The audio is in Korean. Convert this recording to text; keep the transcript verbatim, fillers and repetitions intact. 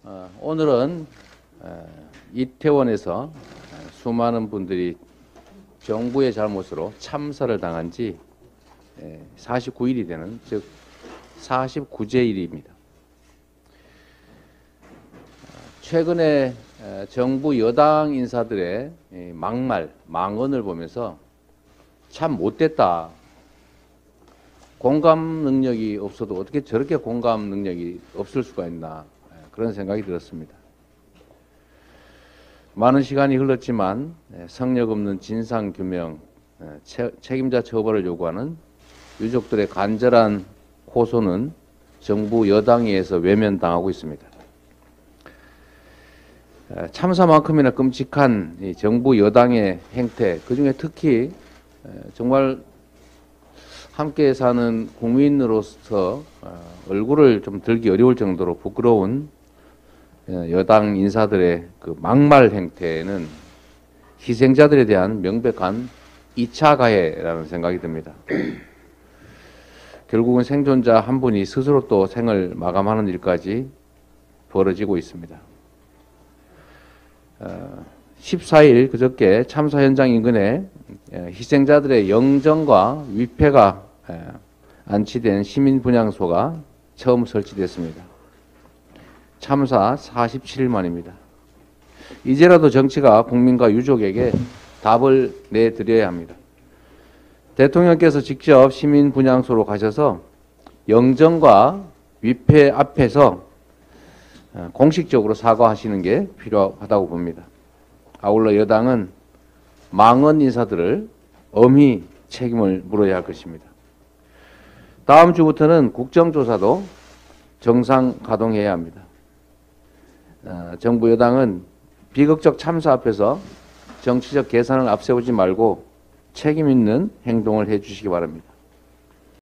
어, 오늘은 어, 이태원에서 수많은 분들이 정부의 잘못으로 참사를 당한 지 사십구 일이 되는, 즉 사십구 제 일입니다. 최근에 정부 여당 인사들의 막말, 망언을 보면서 참 못됐다. 공감 능력이 없어도 어떻게 저렇게 공감 능력이 없을 수가 있나, 그런 생각이 들었습니다. 많은 시간이 흘렀지만 성력 없는 진상규명, 책임자 처벌을 요구하는 유족들의 간절한 호소는 정부 여당에 의해서 외면당하고 있습니다. 참사만큼이나 끔찍한 정부 여당의 행태, 그중에 특히 정말 함께 사는 국민으로서 얼굴을 좀 들기 어려울 정도로 부끄러운 여당 인사들의 그 막말 행태는 희생자들에 대한 명백한 이 차 가해라는 생각이 듭니다. 결국은 생존자 한 분이 스스로 또 생을 마감하는 일까지 벌어지고 있습니다. 십사 일 그저께 참사 현장 인근에 희생자들의 영정과 위패가 안치된 시민분향소가 처음 설치됐습니다. 참사 사십칠 일 만입니다. 이제라도 정치가 국민과 유족에게 답을 내드려야 합니다. 대통령께서 직접 시민분향소로 가셔서 영정과 위패 앞에서 공식적으로 사과하시는 게 필요하다고 봅니다. 아울러 여당은 망언 인사들을 엄히 책임을 물어야 할 것입니다. 다음 주부터는 국정조사도 정상 가동해야 합니다. 어, 정부 여당은 비극적 참사 앞에서 정치적 계산을 앞세우지 말고 책임 있는 행동을 해 주시기 바랍니다.